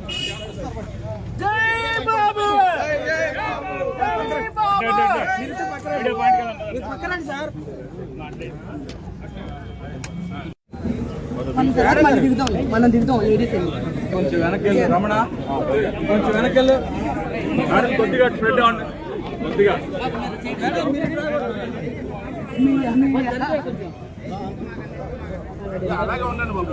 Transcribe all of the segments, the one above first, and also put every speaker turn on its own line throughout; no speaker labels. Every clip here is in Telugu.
మనం దిగుతాం లేడీస్
కొంచెం వెనక్కి రమణ, కొంచెం వెనక్కి కొద్దిగా స్ప్రెడ్ అవ్వండి, కొద్దిగా అలాగే ఉండండి బాబు.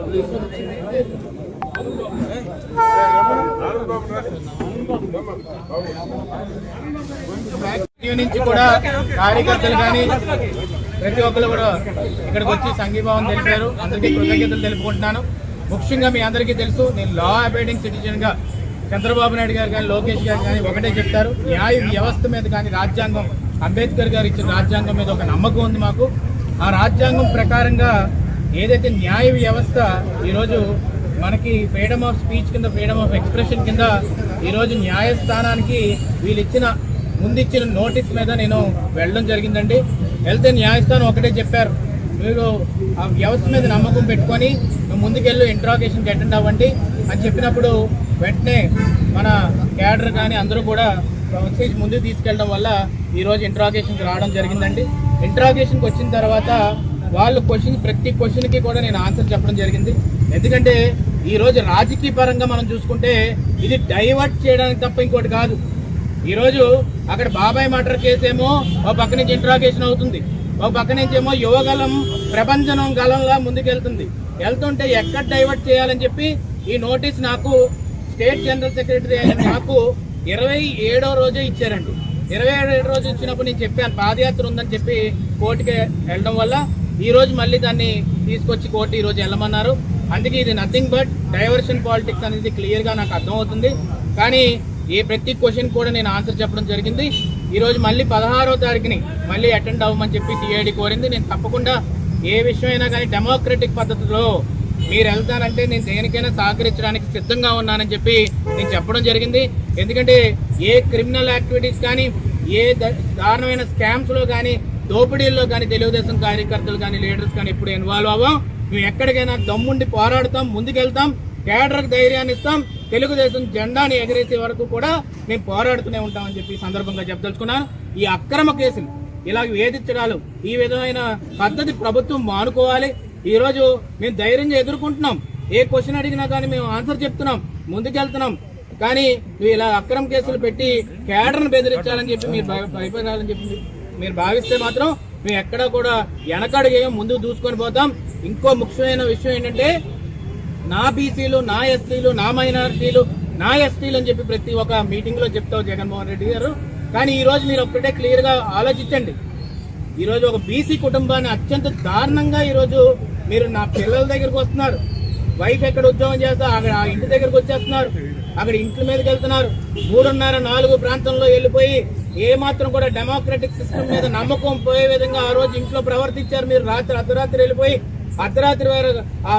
నుంచి కూడా కార్యకర్తలు కానీ ప్రతి ఒక్కరు కూడా ఇక్కడికి వచ్చి సంఘీభావం తెలిపారు. అందరికీ కృతజ్ఞతలు తెలుపుకుంటున్నాను. ముఖ్యంగా మీ అందరికీ తెలుసు, నేను లా అబైడింగ్ సిటిజన్ గా చంద్రబాబు నాయుడు గారు కానీ లోకేష్ గారు కానీ ఒకటే చెప్తారు, న్యాయ వ్యవస్థ మీద కానీ రాజ్యాంగం, అంబేద్కర్ గారు ఇచ్చిన రాజ్యాంగం మీద ఒక నమ్మకం ఉంది మాకు. ఆ రాజ్యాంగం ప్రకారంగా ఏదైతే న్యాయ వ్యవస్థ ఈరోజు మనకి ఫ్రీడమ్ ఆఫ్ స్పీచ్ కింద, ఫ్రీడమ్ ఆఫ్ ఎక్స్ప్రెషన్ కింద ఈరోజు న్యాయస్థానానికి వీళ్ళు ముందిచ్చిన నోటీస్ మీద నేను వెళ్ళడం జరిగిందండి. వెళ్తే న్యాయస్థానం ఒకటే చెప్పారు, మీరు ఆ వ్యవస్థ మీద నమ్మకం పెట్టుకొని ముందుకెళ్ళి ఇంట్రాగేషన్కి అటెండ్ అవ్వండి అని చెప్పినప్పుడు వెంటనే మన క్యాడర్ కానీ అందరూ కూడా వచ్చేసి ముందుకు తీసుకెళ్ళడం వల్ల ఈరోజు ఇంట్రాగేషన్కి రావడం జరిగిందండి. ఇంట్రాగేషన్కి వచ్చిన తర్వాత వాళ్ళు ప్రతి క్వశ్చన్కి కూడా నేను ఆన్సర్ చెప్పడం జరిగింది. ఎందుకంటే ఈరోజు రాజకీయ పరంగా మనం చూసుకుంటే ఇది డైవర్ట్ చేయడానికి తప్ప ఇంకోటి కాదు. ఈరోజు అక్కడ బాబాయ్ మర్డర్ కేసు ఏమో ఒక పక్క నుంచి ఇంట్రాగేషన్ అవుతుంది, ఒక పక్క నుంచి ఏమో యువగలం ప్రపంచనం గలంలా ముందుకెళ్తుంది. వెళ్తుంటే ఎక్కడ డైవర్ట్ చేయాలని చెప్పి ఈ నోటీస్ నాకు స్టేట్ జనరల్ సెక్రటరీ అయిన నాకు 27వ రోజే ఇచ్చారండి. 27వ రోజు ఇచ్చినప్పుడు నేను చెప్పాను పాదయాత్ర ఉందని చెప్పి కోర్టుకి వెళ్ళడం వల్ల ఈ రోజు మళ్ళీ దాన్ని తీసుకొచ్చి కోర్టు ఈ రోజు వెళ్ళమన్నారు. అందుకే ఇది నథింగ్ బట్ డైవర్షన్ పాలిటిక్స్ అనేది క్లియర్ గా నాకు అర్థమవుతుంది. కానీ ప్రతి క్వశ్చన్ కూడా నేను ఆన్సర్ చెప్పడం జరిగింది. ఈ రోజు మళ్ళీ 16వ తారీఖుని మళ్ళీ అటెండ్ అవ్వమని చెప్పి సిఐడి కోరింది. నేను తప్పకుండా ఏ విషయమైనా కానీ డెమోక్రటిక్ పద్ధతిలో మీరు వెళ్తానంటే నేను దేనికైనా సహకరించడానికి సిద్ధంగా ఉన్నానని చెప్పి నేను చెప్పడం జరిగింది. ఎందుకంటే ఏ క్రిమినల్ యాక్టివిటీస్ కానీ, ఏ దారుణమైన స్కామ్స్ లో కానీ, దోపిడీల్లో కానీ తెలుగుదేశం కార్యకర్తలు కానీ, లీడర్స్ కానీ ఇప్పుడు ఇన్వాల్వ్ అవ్వం. మేము ఎక్కడికైనా దమ్ముండి పోరాడతాం, ముందుకెళ్తాం, కేడర్కి ధైర్యాన్ని ఇస్తాం, తెలుగుదేశం జెండాని ఎగరేసే వరకు కూడా మేము పోరాడుతూనే ఉంటామని చెప్పి సందర్భంగా చెప్పదలుచుకున్నాను. ఈ అక్రమ కేసులు ఇలా వేధించడాలు, ఈ విధమైన పద్ధతి ప్రభుత్వం మానుకోవాలి. ఈ రోజు మేము ధైర్యంగా ఎదుర్కొంటున్నాం, ఏ క్వశ్చన్ అడిగినా కానీ మేము ఆన్సర్ చెప్తున్నాం, ముందుకెళ్తున్నాం. కానీ ఇలా అక్రమ కేసులు పెట్టి కేడర్ను బెదిరించాలని చెప్పి మీరు భయపడాలని చెప్పి మీరు భావిస్తే మాత్రం మేము ఎక్కడా కూడా వెనకడుగేయం, ముందుకు దూసుకొని పోతాం. ఇంకో ముఖ్యమైన విషయం ఏంటంటే నా బీసీలు, నా ఎస్సీలు, నా మైనారిటీలు, నా ఎస్టీలు అని చెప్పి ప్రతి ఒక్క మీటింగ్ లో చెప్తావు జగన్మోహన్ రెడ్డి గారు. కానీ ఈ రోజు మీరు ఒక్కటే క్లియర్ గా ఆలోచించండి. ఈ రోజు ఒక బీసీ కుటుంబాన్ని అత్యంత దారుణంగా ఈ రోజు మీరు నా పిల్లల దగ్గరకు వస్తున్నారు, వైఫ్ ఎక్కడ ఉద్యోగం చేస్తా అక్కడ ఆ ఇంటి దగ్గరకు వచ్చేస్తున్నారు, అక్కడ ఇంటి మీదకి వెళ్తున్నారు. 3:30-4 ప్రాంతంలో వెళ్ళిపోయి ఏ మాత్రం కూడా డెమోక్రటిక్ సిస్టమ్ మీద నమ్మకం పోయే విధంగా ఆ రోజు ఇంట్లో ప్రవర్తించారు. మీరు అర్ధరాత్రి వెళ్ళిపోయి అర్ధరాత్రి వరకు ఆ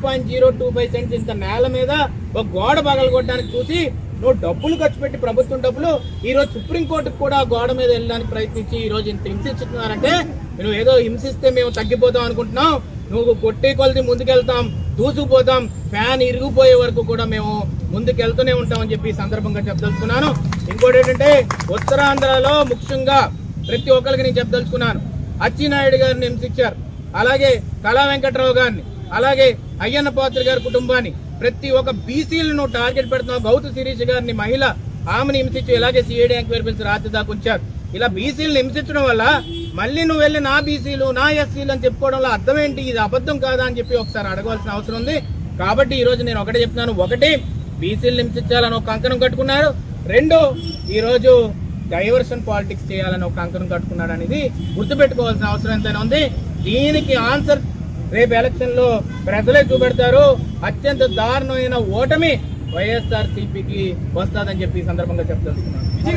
0.025 సెంట్స్ ఇంత నేల మీద ఒక గోడ పగలగొట్టడానికి చూసి నువ్వు డబ్బులు ఖర్చు పెట్టి, ప్రభుత్వం డబ్బులు, ఈ రోజు సుప్రీంకోర్టుకు కూడా గోడ మీద వెళ్ళడానికి ప్రయత్నించి ఈ రోజు ఇంత హింసిస్తున్నారంటే నువ్వు ఏదో హింసిస్తే మేము తగ్గిపోతాం అనుకుంటున్నావు. నువ్వు కొట్టే కొలది ముందుకెళ్తాం, దూసుకుపోతాం, ఫ్యాన్ ఇరిగిపోయే వరకు కూడా మేము ముందుకెళ్తూనే ఉంటామని చెప్పి సందర్భంగా చెప్పదలుచుకున్నాను. ఇంకోటి ఏంటంటే ఉత్తరాంధ్రలో ముఖ్యంగా ప్రతి ఒక్కరికి నేను చెప్పదలుచుకున్నాను, అచ్చెన్నాయుడు గారిని హింసించారు, అలాగే కళా వెంకట్రావు గారిని, అలాగే అయ్యన్న పాత్ర గారి కుటుంబాన్ని, ప్రతి ఒక్క బీసీలను టార్గెట్ పెడుతున్నావు. గౌతు శిరీష్ గారిని మహిళ, ఆమెను హింసించి ఇలాగే సిఐడి ఎంక్వైరీ పిలిచి రాత్రి దాకా ఉంచారు. ఇలా బీసీలను హింసించడం వల్ల మళ్ళీ నువ్వు వెళ్ళి నా బీసీలు, నా ఎస్సీలు అని చెప్పుకోవడంలో అర్థం ఏంటి? ఇది అబద్ధం కాదా అని చెప్పి ఒకసారి అడగవలసిన అవసరం ఉంది. కాబట్టి ఈ రోజు నేను ఒకటే చెప్తున్నాను, ఒకటి బీసీలను హింసించాలని ఒక కంకణం కట్టుకున్నారు, 2 ఈ రోజు డైవర్షన్ పాలిటిక్స్ చేయాలని ఒక కంకణం కట్టుకున్నాడు అనేది గుర్తుపెట్టుకోవాల్సిన అవసరం ఎంతైనా ఉంది. దీనికి ఆన్సర్ రేపు ఎలక్షన్ లో ప్రజలే చూపెడతారు. అత్యంత దారుణమైన ఓటమి వైఎస్ఆర్సీపీకి వస్తుందని చెప్పి ఈ సందర్భంగా చెప్తున్నాను.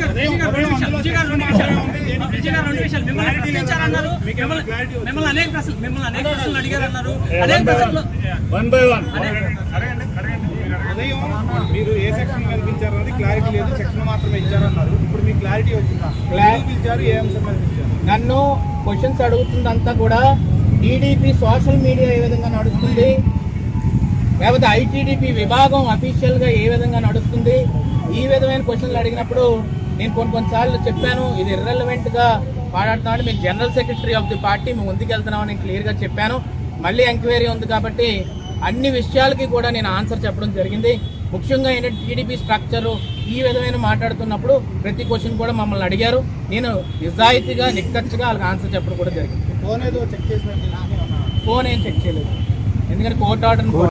మీరు ఏ సెక్షన్ మీద పిలిచారు అనేది క్లారిటీ లేదు, సెక్షన్ మాత్రమే ఇచ్చారన్నారు. ఇప్పుడు మీకు క్లారిటీ వచ్చిందా? క్లారిటీ ఇచ్చారు, ఏ అంశం మీద ఇచ్చారు?
నన్ను క్వశ్చన్స్ అడుగుతుందంతా కూడా టీడీపీ సోషల్ మీడియా ఏ విధంగా నడుస్తుంది, లేకపోతే ఐటీడీపీ విభాగం అఫీషియల్ గా ఏ విధంగా నడుస్తుంది, ఈ విధమైన క్వశ్చన్లు అడిగినప్పుడు నేను కొన్నిసార్లు చెప్పాను, ఇది ఇర్రెలవెంట్ గా మాట్లాడుతున్నామని. మేము general secretary of the party మేము ముందుకెళ్తున్నామని నేను క్లియర్ గా చెప్పాను. మళ్ళీ ఎంక్వైరీ ఉంది కాబట్టి అన్ని విషయాలకి కూడా నేను ఆన్సర్ చెప్పడం జరిగింది. ముఖ్యంగా ఏంటంటే టీడీపీ స్ట్రక్చరు ఈ విధమైన మాట్లాడుతున్నప్పుడు ప్రతి క్వశ్చన్ కూడా మమ్మల్ని అడిగారు. నేను నిజాయితీగా నిక్కచ్చిగా వాళ్ళకి ఆన్సర్ చెప్పడం కూడా జరిగింది.
ఫోన్ ఏదో చెక్ చేసినట్టు
ఫోన్ ఏం చెక్ చేయలేదు, ఎందుకంటే కోర్టు ఆర్డర్